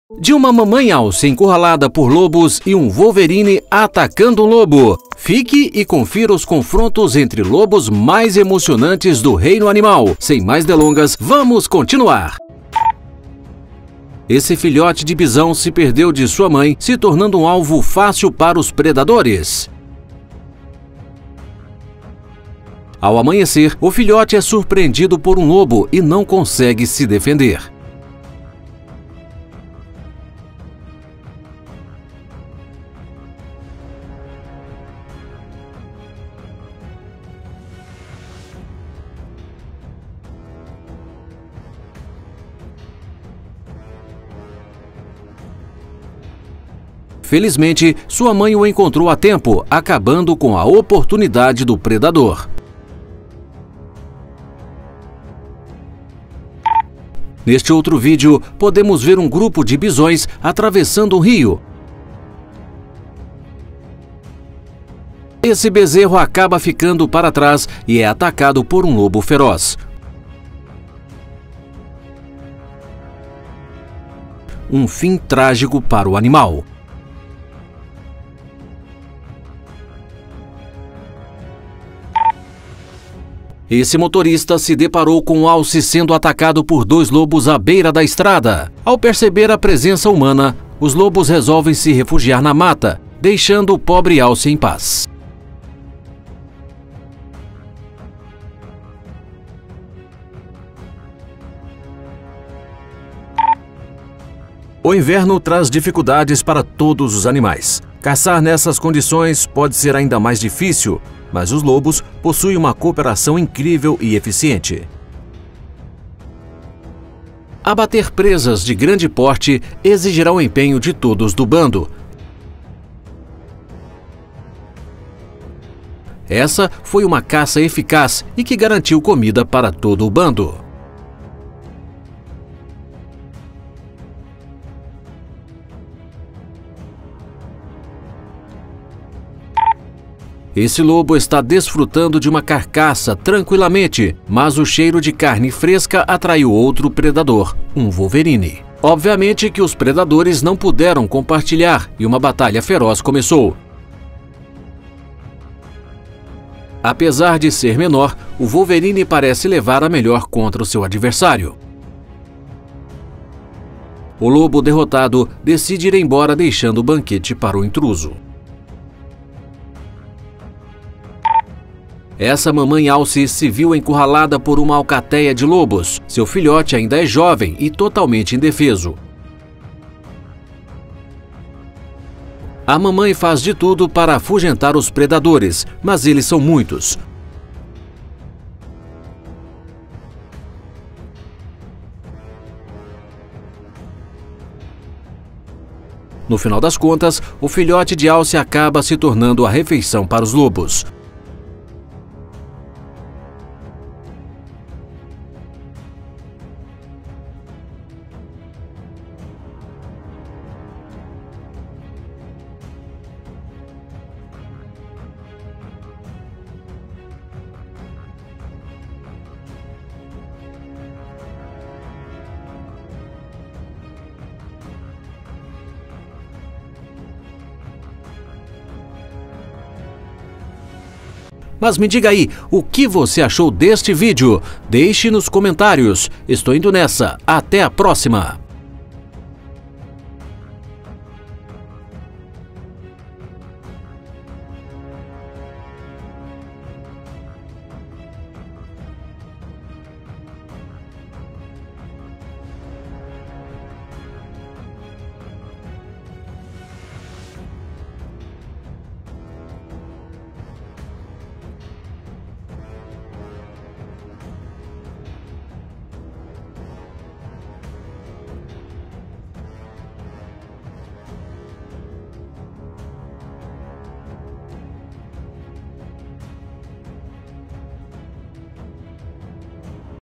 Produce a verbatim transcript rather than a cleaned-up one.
De uma mamãe alce encurralada por lobos e um Wolverine atacando um lobo. Fique e confira os confrontos entre lobos mais emocionantes do reino animal. Sem mais delongas, vamos continuar! Esse filhote de bisão se perdeu de sua mãe, se tornando um alvo fácil para os predadores. Ao amanhecer, o filhote é surpreendido por um lobo e não consegue se defender. Felizmente, sua mãe o encontrou a tempo, acabando com a oportunidade do predador. Neste outro vídeo, podemos ver um grupo de bisões atravessando um rio. Esse bezerro acaba ficando para trás e é atacado por um lobo feroz. Um fim trágico para o animal. Esse motorista se deparou com o alce sendo atacado por dois lobos à beira da estrada. Ao perceber a presença humana, os lobos resolvem se refugiar na mata, deixando o pobre alce em paz. O inverno traz dificuldades para todos os animais. Caçar nessas condições pode ser ainda mais difícil, mas os lobos possuem uma cooperação incrível e eficiente. Abater presas de grande porte exigirá o empenho de todos do bando. Essa foi uma caça eficaz e que garantiu comida para todo o bando. Esse lobo está desfrutando de uma carcaça tranquilamente, mas o cheiro de carne fresca atraiu outro predador, um Wolverine. Obviamente que os predadores não puderam compartilhar e uma batalha feroz começou. Apesar de ser menor, o Wolverine parece levar a melhor contra o seu adversário. O lobo derrotado decide ir embora, deixando o banquete para o intruso. Essa mamãe alce se viu encurralada por uma alcateia de lobos. Seu filhote ainda é jovem e totalmente indefeso. A mamãe faz de tudo para afugentar os predadores, mas eles são muitos. No final das contas, o filhote de alce acaba se tornando a refeição para os lobos. Mas me diga aí, o que você achou deste vídeo? Deixe nos comentários. Estou indo nessa. Até a próxima!